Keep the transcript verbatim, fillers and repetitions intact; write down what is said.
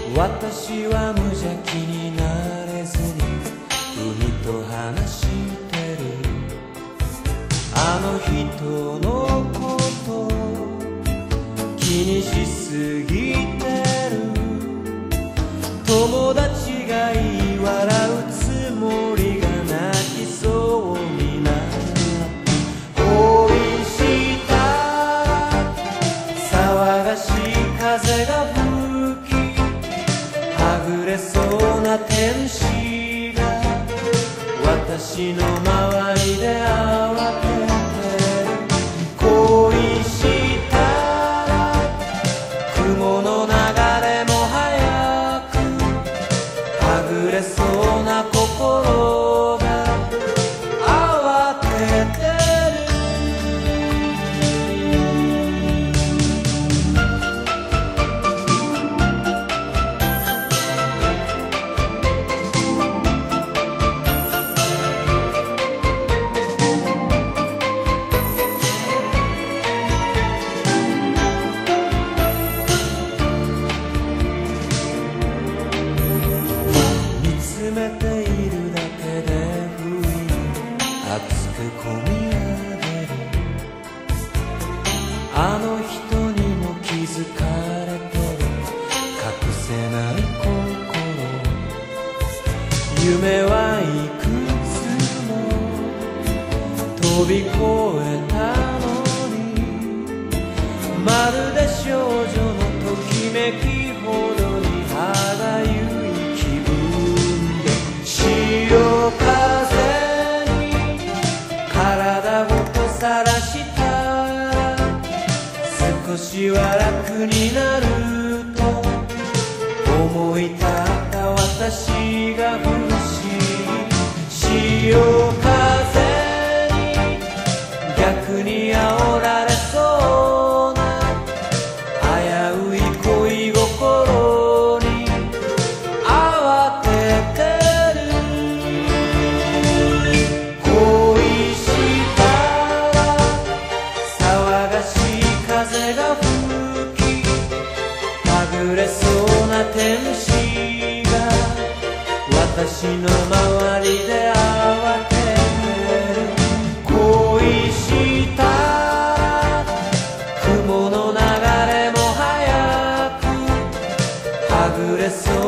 私は無邪気になれずに海と話してる。あの人のこと気にしすぎてる。友達が言い笑うつもりが泣きそうになった。恋したら騒がしい風が吹き、はぐれそうな天使が私の周りで慌ててる。恋したら雲の流れも早く、はぐれそうな心が慌ててる。見つめているだけで不意に熱く込み上げる。あの人にも気づかれてる隠せない心。夢はいくつも飛び越えたのに、まるで少女のときめきほどに歯がゆい気分で、潮風に体ごとさらしたら少しは楽になると思い立った私が不思議。潮風に逆に煽られそうな危うい恋心に慌ててる。恋したら騒がしい風が吹き、はぐれそうな天使が私の周りで慌ててる。恋したら雲の流れも早く、はぐれそう